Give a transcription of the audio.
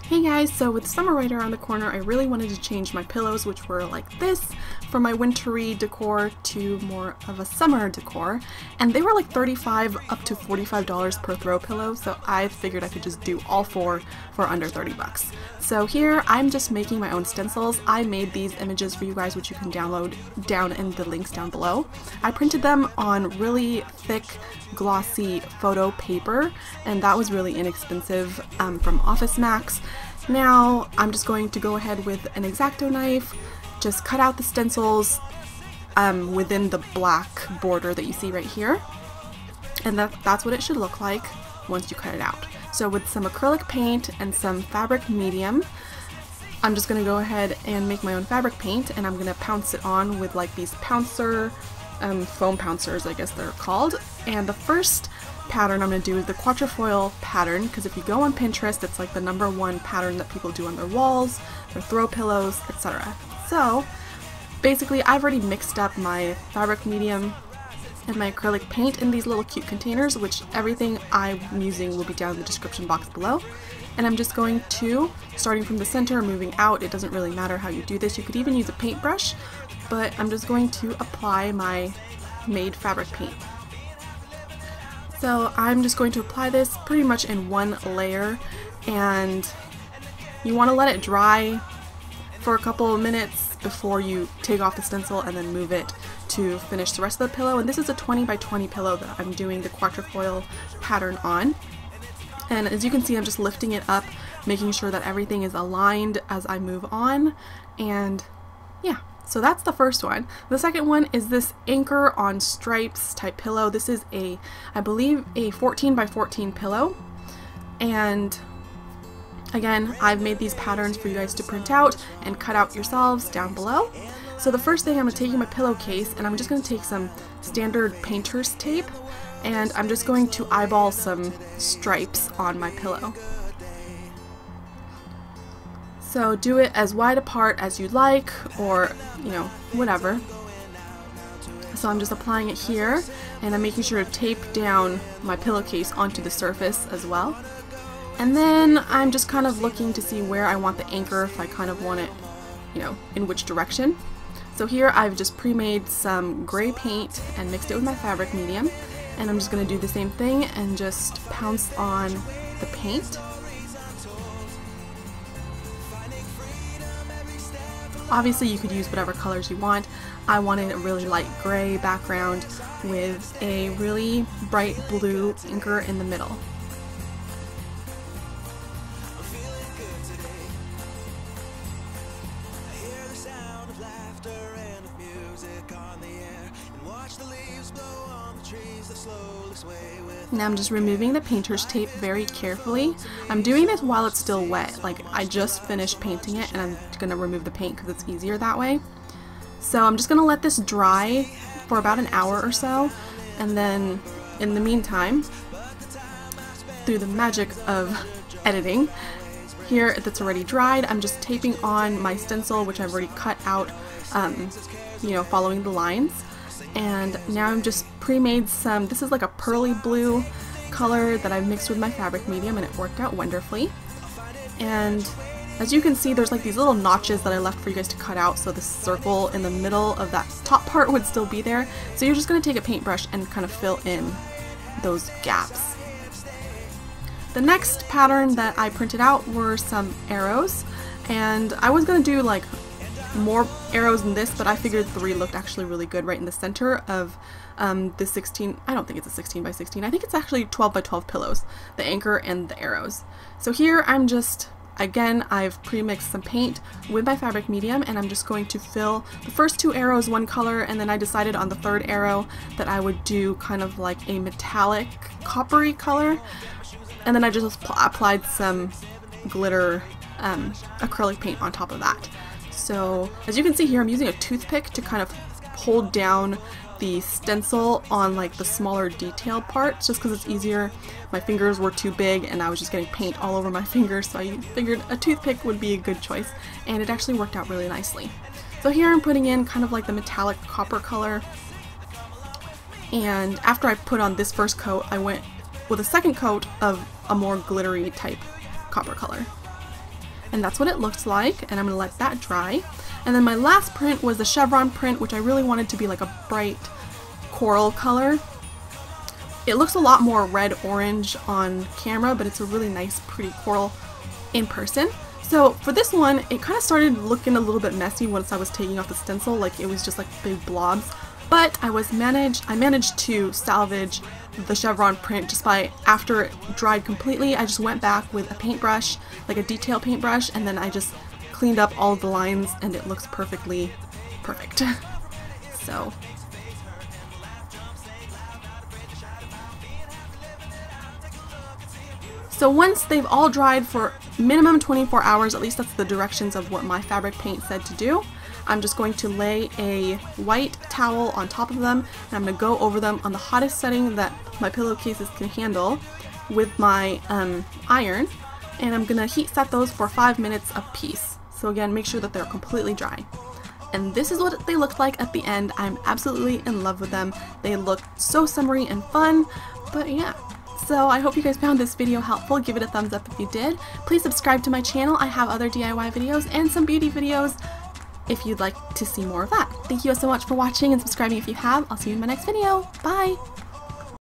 Hey guys, so with summer right around the corner, I really wanted to change my pillows, which were like this, from my wintry decor to more of a summer decor, and they were like $35 up to $45 per throw pillow, so I figured I could just do all four for under 30 bucks. So here I'm just making my own stencils. I made these images for you guys, which you can download down in the links down below. I printed them on really thick glossy photo paper, and that was really inexpensive from Office Max. Now I'm just going to go ahead with an Xacto knife, just cut out the stencils within the black border that you see right here, and that's what it should look like once you cut it out. So with some acrylic paint and some fabric medium, I'm just going to go ahead and make my own fabric paint, and I'm going to pounce it on with like these pouncer, foam pouncers I guess they're called. And the first pattern I'm going to do is the quatrefoil pattern, because if you go on Pinterest, it's like the #1 pattern that people do on their walls, their throw pillows, etc. So basically I've already mixed up my fabric medium and my acrylic paint in these little cute containers, which everything I'm using will be down in the description box below. And I'm just going to, starting from the center, moving out, it doesn't really matter how you do this, you could even use a paintbrush, but I'm just going to apply my made fabric paint. So I'm just going to apply this pretty much in one layer, and you want to let it dry for a couple of minutes before you take off the stencil and then move it to finish the rest of the pillow. And this is a 20 by 20 pillow that I'm doing the quatrefoil pattern on. And as you can see, I'm just lifting it up, making sure that everything is aligned as I move on. And yeah, so that's the first one. The second one is this anchor on stripes type pillow. This is I believe a 14 by 14 pillow. And again, I've made these patterns for you guys to print out and cut out yourselves down below. So the first thing, I'm going to take my pillowcase and I'm just going to take some standard painter's tape, and I'm just going to eyeball some stripes on my pillow. So do it as wide apart as you'd like, or you know, whatever. So I'm just applying it here, and I'm making sure to tape down my pillowcase onto the surface as well. And then I'm just kind of looking to see where I want the anchor, if I kind of want it, you know, in which direction. So here I've just pre-made some gray paint and mixed it with my fabric medium, and I'm just going to do the same thing and just pounce on the paint. Obviously you could use whatever colors you want. I wanted a really light gray background with a really bright blue anchor in the middle. Now I'm just removing the painter's tape very carefully. I'm doing this while it's still wet, like I just finished painting it, and I'm going to remove the paint because it's easier that way. So I'm just going to let this dry for about an hour or so, and then in the meantime, through the magic of editing, here that's already dried, I'm just taping on my stencil, which I've already cut out, you know, following the lines. And now I'm just pre-made some, this is like a pearly blue color that I've mixed with my fabric medium, and it worked out wonderfully. And as you can see, there's like these little notches that I left for you guys to cut out, so the circle in the middle of that top part would still be there. So you're just going to take a paintbrush and kind of fill in those gaps. The next pattern that I printed out were some arrows, and I was going to do like more arrows than this, but I figured 3 looked actually really good right in the center of the 16, I don't think it's a 16 by 16, I think it's actually 12 by 12 pillows, the anchor and the arrows. So here I'm just, again, I've pre-mixed some paint with my fabric medium, and I'm just going to fill the first 2 arrows one color, and then I decided on the third arrow that I would do kind of like a metallic coppery color, and then I just applied some glitter acrylic paint on top of that. So as you can see here, I'm using a toothpick to kind of hold down the stencil on like the smaller detailed parts, just because it's easier. My fingers were too big and I was just getting paint all over my fingers, so I figured a toothpick would be a good choice, and it actually worked out really nicely. So here I'm putting in kind of like the metallic copper color, and after I put on this first coat, I went with a second coat of a more glittery type copper color. and that's what it looks like, and I'm going to let that dry. And then my last print was the chevron print, which I really wanted to be like a bright coral color. It looks a lot more red-orange on camera, but it's a really nice, pretty coral in person. So for this one, it kind of started looking a little bit messy once I was taking off the stencil, like it was just like big blobs. But I managed to salvage the chevron print just by, after it dried completely, I just went back with a paintbrush, like a detail paintbrush, and then I just cleaned up all of the lines and it looks perfectly perfect. So once they've all dried for minimum 24 hours, at least that's the directions of what my fabric paint said to do, I'm just going to lay a white towel on top of them, and I'm going to go over them on the hottest setting that my pillowcases can handle with my iron, and I'm going to heat set those for 5 minutes a piece. So again, make sure that they're completely dry. And this is what they look like at the end. I'm absolutely in love with them. They look so summery and fun, but yeah. So I hope you guys found this video helpful. Give it a thumbs up if you did. Please subscribe to my channel. I have other DIY videos and some beauty videos if you'd like to see more of that. Thank you so much for watching and subscribing if you have. I'll see you in my next video. Bye!